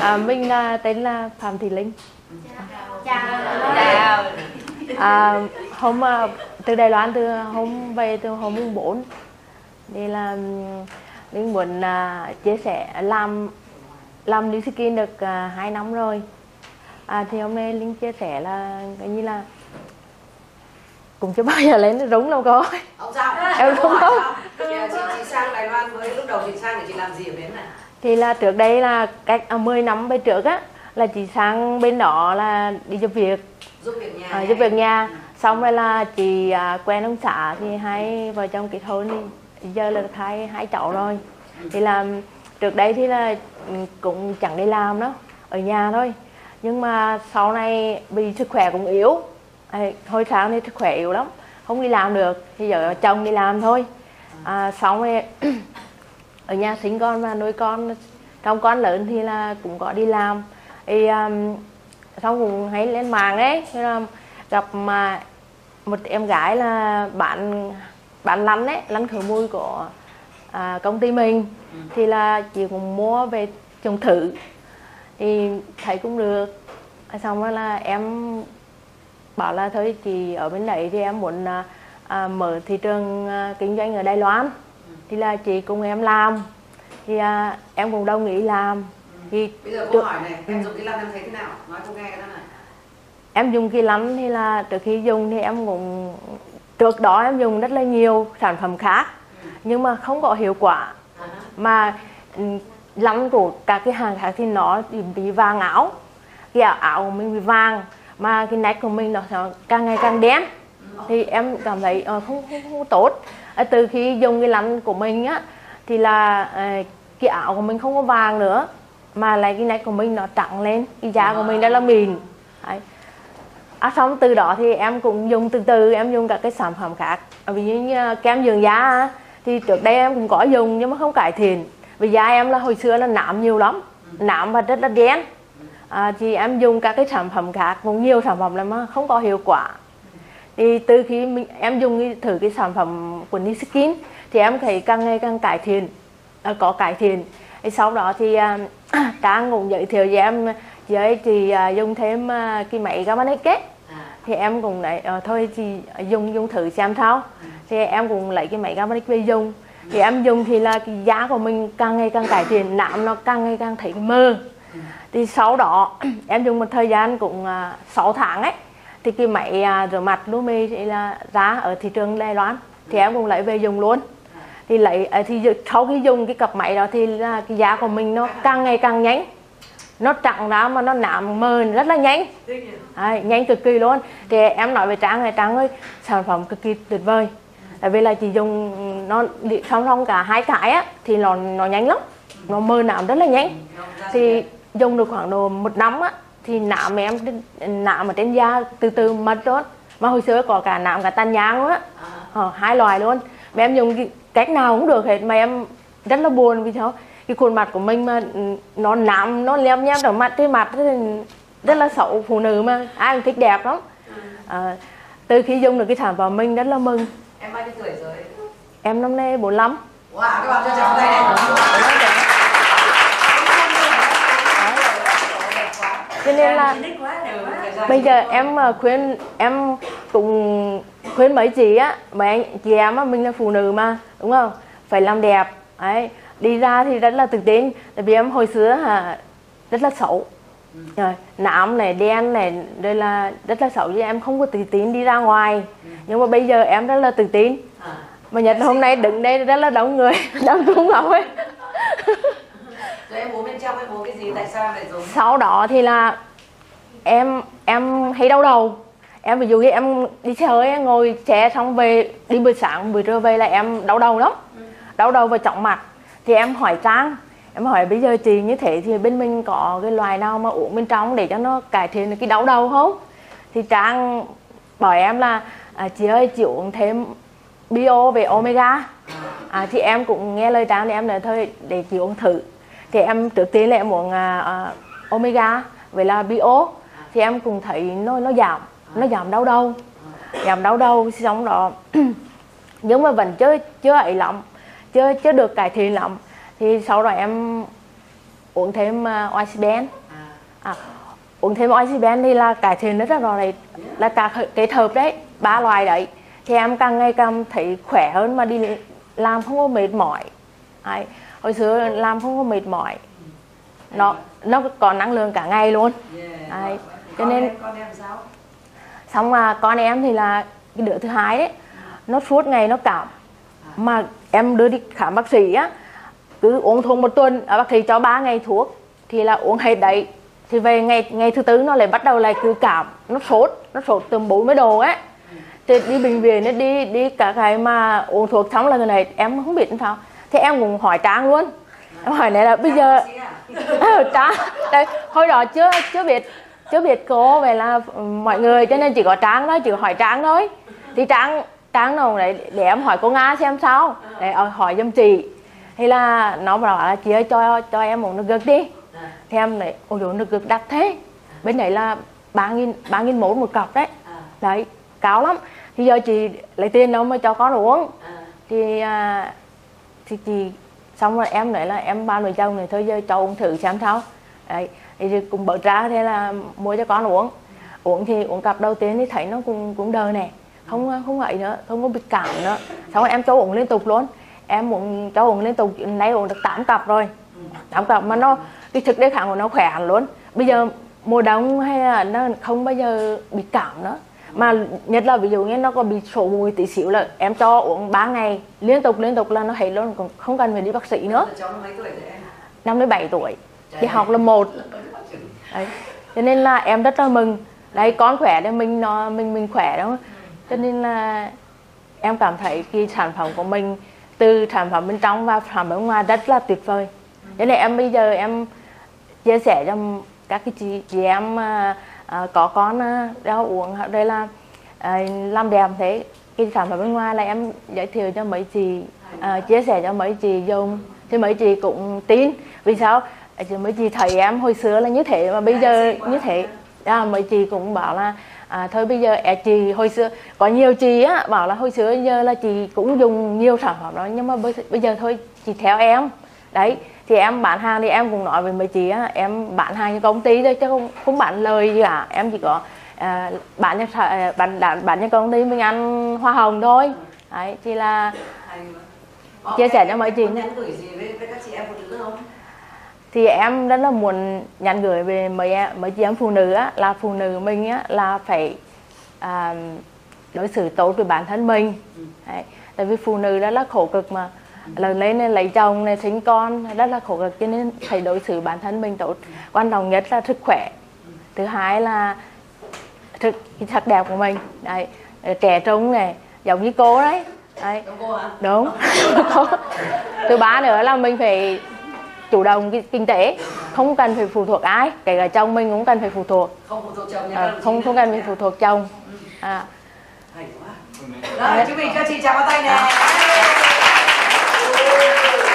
Mình tên là Phạm Thị Linh. Chào. Hôm từ Đài Loan, hôm về từ hôm mùng 4 thì là mình muốn chia sẻ làm New Skin được 2 năm rồi. Thì hôm nay Linh chia sẻ là cái như là cũng chưa bao giờ lên rúng đâu cô. Không sao. Em không có. Chị sang Đài Loan với lúc đầu chị sang thì chị làm gì ở bên này? Thì là trước đây là cách 10 năm về trước á là chị sang bên đó là đi giúp việc. Giúp việc nhà. Giúp việc nhà. Xong rồi là chị quen ông xã thì hai vợ chồng kết hôn thì giờ là được hai cháu rồi. Thì là trước đây thì là cũng chẳng đi làm đó, ở nhà thôi. Nhưng mà sau này vì sức khỏe cũng yếu. Hồi sáng thì sức khỏe yếu lắm, không đi làm được thì giờ chồng đi làm thôi. Xong rồi ở nhà sinh con và nuôi con, trong con lớn thì là cũng có đi làm. Thì xong cũng hay lên mạng ấy, thì là gặp một em gái là bạn lăn ấy, lăn khử mùi của công ty mình. Thì là chị cũng mua về dùng thử thì thấy cũng được. Xong rồi là em bảo là thôi chị ở bên đấy thì em muốn mở thị trường kinh doanh ở Đài Loan. Thì là chị cùng em làm. Thì em cũng đồng ý làm. Thì bây giờ cô hỏi này, em dùng cái lăn em thấy thế nào? Nói cô nghe cái đó này. Em dùng cái lăn thì là trước khi dùng thì em cũng trước đó em dùng rất là nhiều sản phẩm khác nhưng mà không có hiệu quả. Mà lăn của các cái hàng khác thì nó bị vàng áo, cái áo của mình bị vàng mà cái nách của mình nó càng ngày càng đen. Thì em cảm thấy không tốt. Từ khi dùng cái lăn của mình á thì là cái áo của mình không có vàng nữa mà lại cái nách của mình nó trắng lên, cái da của mình rất là mịn. Xong từ đó thì em cũng dùng từ từ em dùng các cái sản phẩm khác. Ví dụ như kem dưỡng da thì trước đây em cũng có dùng nhưng mà không cải thiện. Vì da em là hồi xưa là nám nhiều lắm, nám và rất là đen. Thì em dùng các cái sản phẩm khác, cũng nhiều sản phẩm lắm mà không có hiệu quả. Thì từ khi em dùng thử cái sản phẩm của New Skin thì em thấy càng ngày càng cải thiện, có cải thiện. Thì sau đó thì Trang cũng giới thiệu với em với chị dùng thêm cái máy Gamanic ấy. Thì em cũng lại thôi thì dùng thử xem sao. Thì em cũng lấy cái máy Gamanic về dùng. Thì em dùng thì là cái da của mình càng ngày càng cải thiện, nám nó càng ngày càng thấy mờ. Thì sau đó em dùng một thời gian cũng 6 tháng ấy. Thì cái máy rửa mặt Lumi thì là giá ở thị trường Đài Loan. Thì em cũng lấy về dùng luôn. Thì sau khi dùng cái cặp máy đó thì là cái da của mình nó càng ngày càng nhánh. Nó trắng ra mà nó nám mờ rất là nhanh. Nhanh cực kỳ luôn. Thì em nói với Trang này, Trang ơi, sản phẩm cực kỳ tuyệt vời. Tại vì là chị dùng nó song cả hai cái á thì nó nhanh lắm. Nó mờ nám rất là nhanh. Thì dùng được khoảng độ 1 năm á thì nám ở trên da từ từ mất luôn. Mà hồi xưa có cả nám cả tàn nhang luôn á. Hai loại luôn. Mà em dùng cái cách nào cũng được hết mà em rất là buồn vì sao? Cái khuôn mặt của mình mà nó nám, nó lem nhem ở mặt, cái mặt rất là xấu, phụ nữ mà ai cũng thích đẹp lắm. Từ khi dùng được cái sản phẩm mình rất là mừng. Em bao nhiêu tuổi rồi? Em năm nay 45. Wow, các bạn cho chào tay này. Cho nên là bây giờ em cũng khuyên mấy chị á, mấy chị em á, mình là phụ nữ mà, đúng không? Phải làm đẹp. Đấy. Đi ra thì rất là tự tin. Tại vì em hồi xưa rất là xấu. Nám này, đen này, đây là rất là xấu chứ em không có tự tin đi ra ngoài. Nhưng mà bây giờ em rất là tự tin. Mà Nhật hôm nay đứng đây rất là đông người, đông cũng ngầu ấy. Rồi em uống bên trong em uống cái gì, tại sao em lại dùng? Sau đó thì là em hay đau đầu. Em ví dụ như em đi xe hơi ngồi xe xong về đi buổi sáng buổi trưa về là em đau đầu lắm. Đau đầu và chóng mặt. Thì em hỏi Trang, em hỏi bây giờ chị như thế thì bên mình có cái loại nào mà uống bên trong để cho nó cải thiện được cái đau đầu không? Thì Trang bảo em là chị ơi chị uống thêm bio về omega. Thì em cũng nghe lời Trang thì em nói thôi để chị uống thử. Thì em trước tiên là em uống omega với là bio. Thì em cũng thấy nó giảm đau đầu. Giảm đau đầu xong đó nhưng mà vẫn chưa ấy lắm, chưa được cải thiện lắm. Thì sau đó uống thêm oxyben. Uống thêm oxyben thì là cải thiện rất là rõ rệt, là cả kết hợp đấy, 3 loại đấy thì em càng ngày càng thấy khỏe hơn, mà đi làm không có mệt mỏi. Đấy. Hồi xưa làm không có mệt mỏi, nó có năng lượng cả ngày luôn. Đấy. Cho nên con em sao? xong mà con em thì là cái đứa thứ hai đấy, nó suốt ngày nó cảm, mà em đưa đi khám bác sĩ á, cứ uống thuốc một tuần, bác sĩ cho 3 ngày thuốc thì là uống hết đấy, thì về ngày thứ tư nó lại bắt đầu lại cứ cảm, nó sốt từ 40 độ ấy. Thì đi bệnh viện ấy, đi cả ngày mà uống thuốc xong là người này em không biết làm sao, thì em cũng hỏi Trang luôn, em hỏi này là bây giờ Trang đây, hồi đó chưa biết cô về là mọi người, cho nên chỉ có Trang thôi, chỉ có hỏi Trang thôi. Thì Trang nào đấy để em hỏi cô Nga xem sao, để hỏi giùm chị. Thì là nó bảo là chị ơi cho em một nước gực đi. Thì em này, ôi dồi, nước gực đắt thế, bên đấy là 3.000 một cặp đấy. Đấy, cao lắm. Thì giờ chị lấy tiền đâu mà cho con uống. Thì chị, xong rồi em nói là em ban với chồng này, thôi giờ cho uống thử xem sao. Đấy, thì cũng bớt ra, thế là mua cho con uống. Thì uống cặp đầu tiên thì thấy nó cũng đỡ nè, không ấy nữa, không có bị cảm nữa. Xong rồi em cho uống liên tục luôn, em cho uống liên tục, nay uống được 8 cặp rồi. 8 cặp mà nó cái sức đề kháng của nó khỏe hẳn luôn. Bây giờ mùa đông hay là nó không bao giờ bị cảm nữa. Mà nhất là ví dụ như nó có bị sổ mũi tí xíu là em cho uống 3 ngày liên tục là nó hết luôn, cũng không cần phải đi bác sĩ nữa. Cháu mấy tuổi rồi em? Năm đến 7 tuổi, đi học lớp 1. Đấy. Cho nên là em rất là mừng. Đấy, con khỏe thì mình khỏe đó. Cho nên là em cảm thấy cái sản phẩm của mình, từ sản phẩm bên trong và sản phẩm bên ngoài rất là tuyệt vời. Cho nên em bây giờ em chia sẻ cho các cái chị em có con đeo uống, đây là làm đẹp thế. Cái sản phẩm bên ngoài là em giới thiệu cho mấy chị, chia sẻ cho mấy chị dùng, thì mấy chị cũng tin. Vì sao? Mấy chị thấy em hồi xưa là như thế mà bây giờ như thế. Mấy chị cũng bảo là thôi bây giờ chị hồi xưa có nhiều chị á bảo là hồi xưa giờ là chị cũng dùng nhiều sản phẩm đó, nhưng mà bây giờ thôi chị theo em. Đấy, thì em bán hàng thì em cũng nói với mấy chị á, em bán hàng cho công ty thôi chứ không bán lời gì cả. Em chỉ có bán cho công ty mình ăn hoa hồng thôi. Đấy, thì là chia sẻ cho mấy chị. Nhắn gửi gì với các chị em phụ nữ không? Thì em rất là muốn nhắn gửi về mấy chị em phụ nữ á, là phụ nữ mình á là phải đối xử tốt với bản thân mình. Đấy, tại vì phụ nữ rất là khổ cực mà, lớn lên này, lấy chồng này, sinh con rất là khổ cực, cho nên phải đối xử bản thân mình tốt. Quan trọng nhất là sức khỏe, thứ hai là cái sắc đẹp của mình. Đấy, trẻ trung này, giống như cô đấy. Đấy. Đúng. Thứ ba nữa là mình phải chủ động kinh tế, không cần phải phụ thuộc ai, kể cả chồng mình cũng cần phải phụ thuộc. Không phụ thuộc chồng nha. Không cần phải phụ thuộc chồng. Hay quá. Rồi, chúc mừng các chị chào bắt tay nè.